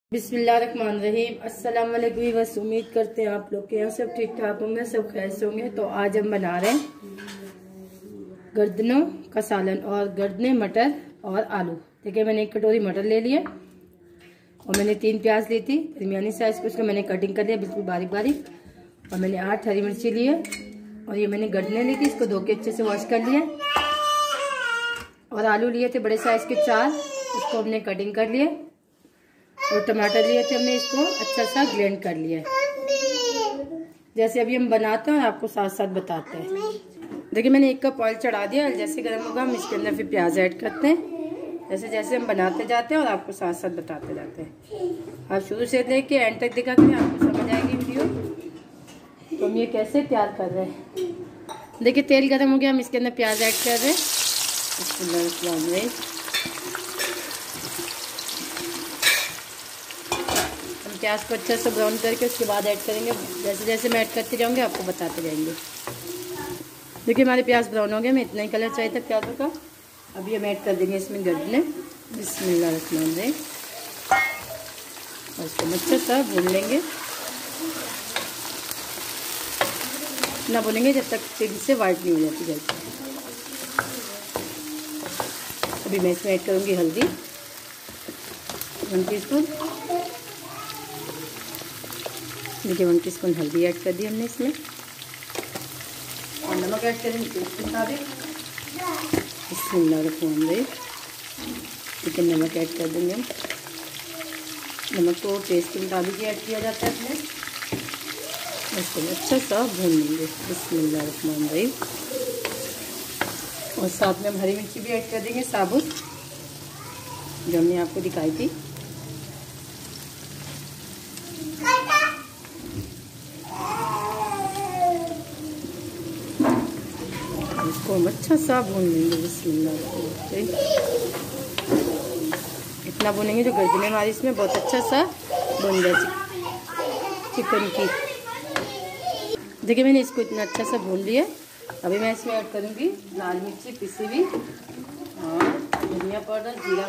बिस्मिल्लाहिर्रहमानिर्रहीम। अस्सलाम वालेकुम व्यूअर्स, उम्मीद करते हैं आप लोग के यहाँ सब ठीक ठाक होंगे, सब खैर से होंगे। तो आज हम बना रहे हैं गर्दनों का सालन और गर्दने मटर और आलू। देखिए मैंने एक कटोरी मटर ले लिया और मैंने 3 प्याज ली थी दरमियानी साइज को, उसको मैंने कटिंग कर लिया बिल्कुल बारीक बारीक। और मैंने 8 हरी मिर्ची ली है और ये मैंने गर्दने ली थी, इसको धो के अच्छे से वॉश कर लिया। और आलू लिए थे बड़े साइज के 4, उसको हमने कटिंग कर लिया। और टमाटर लिए थे हमने, इसको अच्छा सा ग्राइंड कर लिया जैसे अभी हम बनाते हैं और आपको साथ साथ बताते हैं। देखिए मैंने 1 कप ऑयल चढ़ा दिया, जैसे गर्म होगा हम इसके अंदर फिर प्याज ऐड करते हैं। जैसे जैसे हम बनाते जाते हैं और आपको साथ साथ बताते जाते हैं। आप शुरू से लेके एंड तक देखा करें, आपको समझ आएगी वीडियो। तो हम ये कैसे तैयार कर रहे हैं। देखिए तेल गर्म हो गया, हम इसके अंदर प्याज ऐड कर रहे हैं। प्याज को अच्छे से ब्राउन करके उसके बाद ऐड करेंगे। जैसे जैसे मैं ऐड करते जाऊंगे आपको बताते जाएंगे। देखिए हमारे प्याज ब्राउन हो गए, मैं इतना ही कलर चाहिए था प्याजों का। अभी हम ऐड कर देंगे इसमें गर्दने। बिस्मिल्लाहिर्रहमानिर्रहीम। और इसको अच्छे से भून लेंगे, ना भूनेंगे जब तक तेल से वाइट नहीं हो जाती जल्दी। अभी मैं इसमें ऐड करूँगी हल्दी 1 टीस्पून। देखिए 1 टीस्पून हल्दी ऐड कर दी हमने इसमें। और नमक ऐड करेंगे टेस्ट के मुताबिक। बिस्मिल्लाहिर्रहमानिर्रहीम। ठीक है, नमक ऐड कर देंगे हम। नमक को टेस्ट के मुताबिक ही ऐड किया जाता है इसमें। इसको अच्छा सा भून लेंगे। बिस्मिल्लाहिर्रहमानिर्रहीम। और साथ में हम हरी मिर्ची भी ऐड कर देंगे साबुत, जो हमने आपको दिखाई थी। इसको हम अच्छा सा भून लेंगे। बिस्मिल्लाह। इतना भूनेंगे जो गर्दने हमारी इसमें बहुत अच्छा सा बन जाए चिकन की। देखिए मैंने इसको इतना अच्छा सा भून लिया। अभी मैं इसमें ऐड करूँगी लाल मिर्ची पिसी हुई और धनिया पाउडर, जीरा।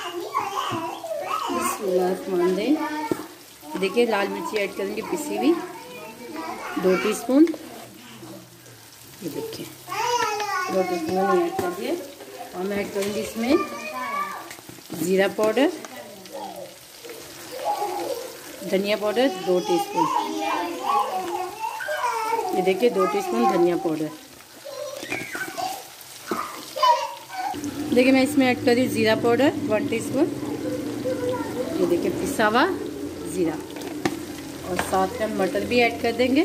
बिस्मिल्लाह। देखिए लाल मिर्ची ऐड करूँगी पिसी हुई 2 टीस्पून। ये देखिए 2 टीस्पून मैंने ऐड कर दिए। और मैं ऐड करूँगी इसमें जीरा पाउडर, धनिया पाउडर 2 टीस्पून। ये देखिए 2 टीस्पून धनिया पाउडर। देखिए मैं इसमें ऐड कर रही हूँ जीरा पाउडर 1 टीस्पून। ये देखिए पिसा हुआ जीरा। और साथ में मटर भी ऐड कर देंगे।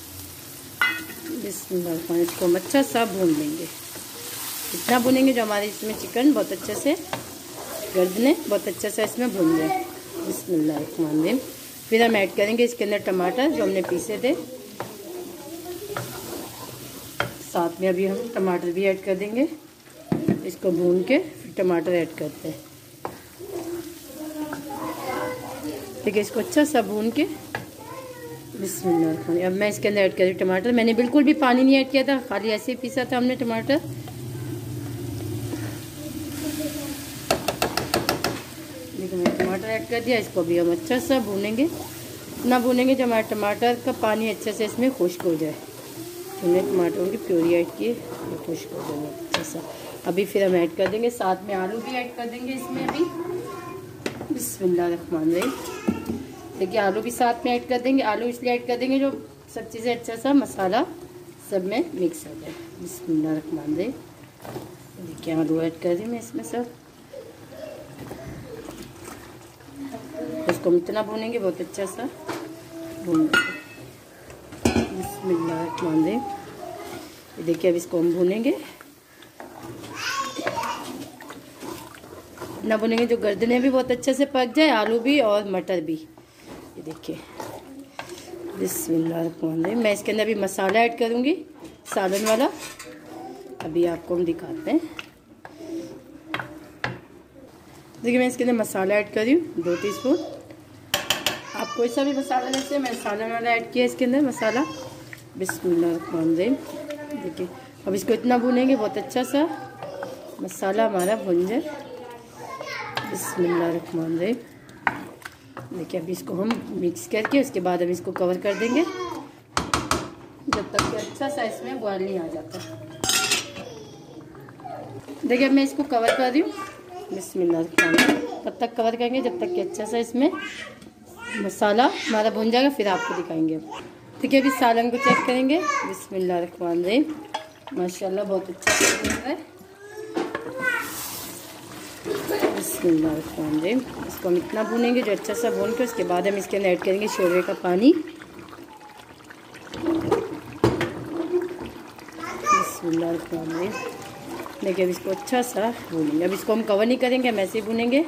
इसको हम अच्छा सा भून लेंगे। इतना भूनेंगे जो हमारे इसमें चिकन बहुत अच्छे से, गर्दने बहुत अच्छे से इसमें भून जाए। बिस्मिल्लाहिर्रहमानिर्रहीम। फिर हम ऐड करेंगे इसके अंदर टमाटर जो हमने पीसे थे। साथ में अभी हम टमाटर भी ऐड कर देंगे। इसको भून के फिर टमाटर ऐड करते हैं। ठीक है, इसको अच्छा सा भून के। बिस्मिल्लाह। अब मैं इसके अंदर ऐड कर रही हूँ टमाटर। मैंने बिल्कुल भी पानी नहीं ऐड किया था, खाली ऐसे ही पीसा था हमने टमाटर। देखो मैंने टमाटर ऐड कर दिया। इसको भी हम अच्छा सा भूनेंगे, इतना भूनेंगे जब हमारे टमाटर का पानी अच्छे से इसमें खुश्क हो जाए। हमने टमाटरों की प्योरी ऐड की, खुश्क हो जाए अच्छा सा। अभी फिर हम ऐड कर देंगे, साथ में आलू भी ऐड कर देंगे इसमें अभी। बिस्मिल्लाहिर्रहमानिर्रहीम। देखिए आलू भी साथ में ऐड कर देंगे। आलू इसलिए ऐड कर देंगे जो सब चीज़ें अच्छा सा मसाला सब में मिक्स हो जाए। बिस्मिल्लाहिर्रहमानिर्रहीम। देखिए आलू ऐड कर दी मैं इसमें सब। इसको हम इतना भूनेंगे बहुत अच्छा सा भून। बिस्मिल्लाहिर्रहमानिर्रहीम। देखिए अब इसको हम भूनेंगे, इतना भूनेंगे जो गर्दने भी बहुत अच्छे से पक जाए, आलू भी और मटर भी। ये देखिए बिस्मिल्लाहिर्रहमानिर्रहीम। मैं इसके अंदर भी मसाला ऐड करूँगी सालन वाला, अभी आपको हम दिखाते हैं। देखिए मैं इसके अंदर मसाला ऐड कर रही हूँ 2 टीस्पून। आप कोई सा भी मसाला लेते, मैं सालन वाला ऐड किया इसके अंदर मसाला। बिस्मिल्लाहिर्रहमानिर्रहीम। देखिए अब इसको इतना भूनेंगे बहुत अच्छा सा मसाला हमारा भुन जाए। बिस्मिल्लाहिर्रहमानिर्रहीम। देखिए अभी इसको हम मिक्स करके उसके बाद हम इसको कवर कर देंगे जब तक कि अच्छा सा इसमें बॉयल नहीं आ जाता। देखिए अब मैं इसको कवर कर रही हूँ, बिस्मिल्लाह। तब तक कवर करेंगे जब तक कि अच्छा सा इसमें मसाला हमारा भुन जाएगा, फिर आपको दिखाएंगे। देखिए अभी सालन को चेक करेंगे, बिस्मिल्लाहिर्रहमानिर्रहीम। माशाल्लाह बहुत अच्छा बन रहा है, बिस्मिल्लाहिर्रहमानिर्रहीम। इसको हम इतना भूनेंगे जो अच्छा सा भून के उसके बाद हम इसके अंदर ऐड करेंगे शोरबे का पानी, बिस्मिल्लाहिर्रहमानिर्रहीम। देखिए अब इसको अच्छा सा भूनेंगे। अब इसको हम कवर नहीं करेंगे, हम ऐसे ही भूनेंगे।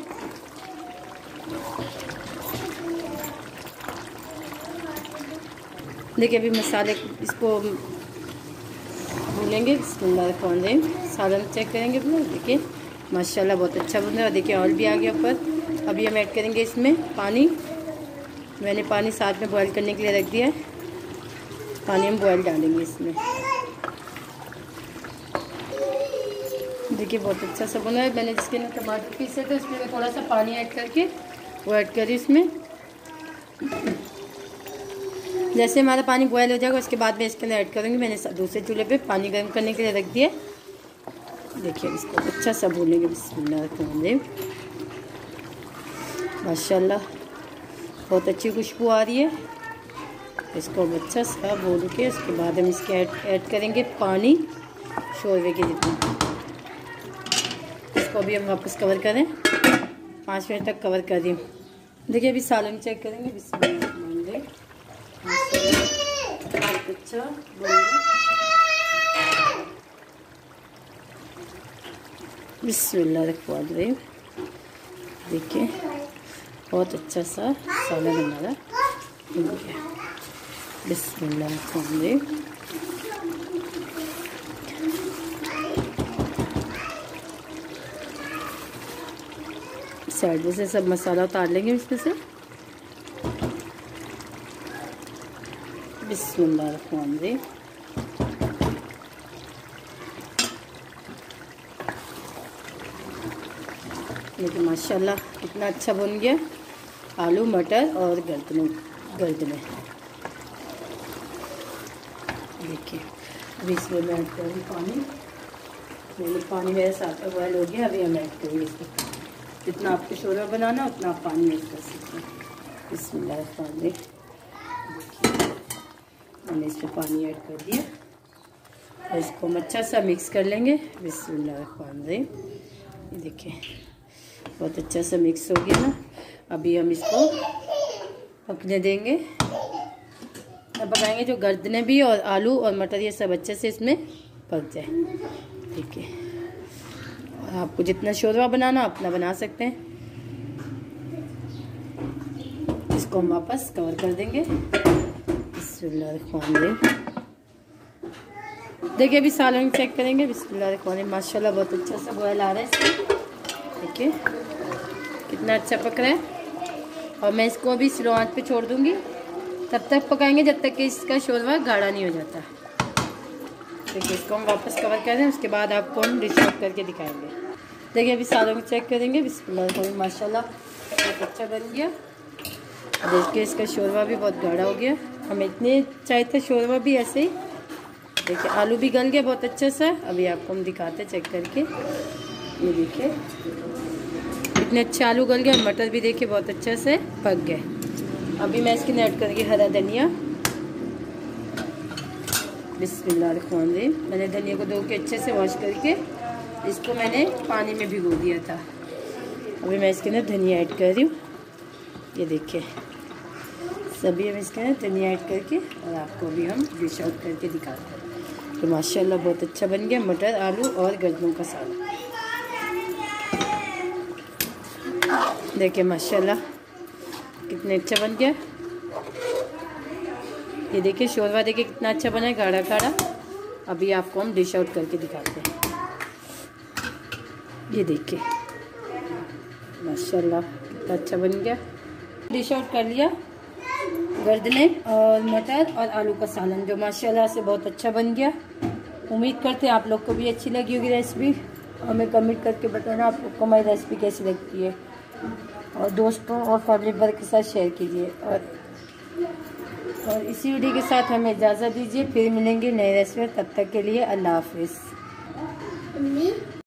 देखिए अभी मसाले इसको भूनेंगे, बिस्मिल्लाहिर्रहमानिर्रहीम। सालन चेक करेंगे पूरा। देखिए माशाल्लाह बहुत अच्छा बन रहा है। देखिए ऑयल भी आ गया ऊपर। अभी हम ऐड करेंगे इसमें पानी। मैंने पानी साथ में बॉईल करने के लिए रख दिया है, पानी हम बॉईल डालेंगे इसमें। देखिए बहुत अच्छा सा बना है। मैंने जिसके अंदर टमाटर पीसे थे उसमें मैं थोड़ा सा पानी ऐड करके वो ऐड करी इसमें। जैसे हमारा पानी बॉयल हो जाएगा उसके बाद मैं इसके अंदर ऐड करूँगी। मैंने दूसरे चूल्हे पे पानी गर्म करने के लिए रख दिया। देखिए इसको अच्छा सा भूनेंगे, बिस्मिल्लाहिर्रहमानिर्रहीम। माशाल्लाह बहुत अच्छी खुशबू आ रही है। इसको हम अच्छा सा भून के उसके बाद हम इसके ऐड करेंगे पानी शोरबे के जितना। इसको अभी हम वापस कवर करें, 5 मिनट तक कवर कर दी। देखिए अभी सालन चेक करेंगे, बिस्मिल्लाहिर्रहमानिर्रहीम। बहुत अच्छा बिस्मिल्लाहिर्रहमानिर्रहीम। देखिए बहुत अच्छा सा सालन हमारा बन गया, बिस्मिल्लाहिर्रहमानिर्रहीम। साइड में से सब मसाला उतार लेंगे इसमें से, बिस्मिल्लाहिर्रहमानिर्रहीम। देखिए माशाल्लाह कितना अच्छा बन गया आलू मटर और गर्दने। देखिए अभी इसमें मैं ऐड करूँगी पानी। पानी मेरे साथ में बॉयल हो गया। अभी हम ऐड करेंगे इसमें, जितना आपको शोरबा बनाना उतना आप पानी ऐड कर सकते हैं। बिस्मिल्लाहिर्रहमानिर्रहीम। मैंने इसमें पानी ऐड कर दिया और इसको हम अच्छा सा मिक्स कर लेंगे, बिस्मिल्लाहिर्रहमानिर्रहीम। ये देखिए बहुत अच्छा सा मिक्स हो गया ना। अभी हम इसको पकने देंगे। अब पकाएंगे जो गर्दने भी और आलू और मटर ये सब अच्छे से इसमें पक जाए। ठीक है, आपको जितना शोरबा बनाना अपना बना सकते हैं। इसको हम वापस कवर कर देंगे, बिस्मिल्लाहिर्रहमानिर्रहीम। देखिए अभी सालन चेक करेंगे, बिस्मिल्लाहिर्रहमानिर्रहीम। माशाल्लाह बहुत अच्छा सा बॉयल आ रहा है इसमें। देखिए कितना अच्छा पक रहा है। और मैं इसको अभी स्लो आंच पे छोड़ दूंगी। तब तक पकाएंगे जब तक कि इसका शोरबा गाढ़ा नहीं हो जाता। देखिए इसको हम वापस कवर कर दें, उसके बाद आपको हम डिश आउट करके दिखाएंगे। देखिए अभी सालन चेक करेंगे, बिस्मिल्लाहिर्रहमानिर्रहीम। माशाल्लाह बहुत अच्छा बन गया। देखिए इसका शोरबा भी बहुत गाढ़ा हो गया। हम इतने चाहते शोरबा भी ऐसे ही। देखिए आलू भी गल गया बहुत अच्छा सा। अभी आपको हम दिखाते चेक करके। ये देखिए इतने अच्छे आलू गल गए। मटर भी देखिए बहुत अच्छे से पक गए। अभी मैं इसके ऐड करूँगी हरा धनिया, बिस्मिल्लाहिर्रहमानिर्रहीम। मैंने धनिया को धो के अच्छे से वॉश करके इसको मैंने पानी में भिगो दिया था। अभी मैं इसके अंदर धनिया ऐड कर रही हूँ। ये देखिए सभी हम इसके अंदर धनिया ऐड करके और आपको भी हम डिश आउट करके दिखाते हैं। तो माशाल्लाह बहुत अच्छा बन गया मटर आलू और गर्दनों का सालन। देखिए माशाल्लाह कितने अच्छा बन गया। ये देखिए शोरबा देखिए कितना अच्छा बना है, गाढ़ा गाढ़ा। अभी आपको हम डिश आउट करके दिखाते हैं। ये देखिए माशाल्लाह कितना अच्छा बन गया। डिश आउट कर लिया गर्दने और मटर और आलू का सालन, जो माशाल्लाह से बहुत अच्छा बन गया। उम्मीद करते हैं आप लोग को भी अच्छी लगी होगी रेसिपी। हमें कमेंट करके बताना आप लोग को हमारी रेसिपी कैसी लगती है। और दोस्तों और फैमिली मेम्बर के साथ शेयर कीजिए। और इसी वीडियो के साथ हमें इजाज़त दीजिए, फिर मिलेंगे नए रेसिपी। तब तक के लिए अल्लाह हाफिज़।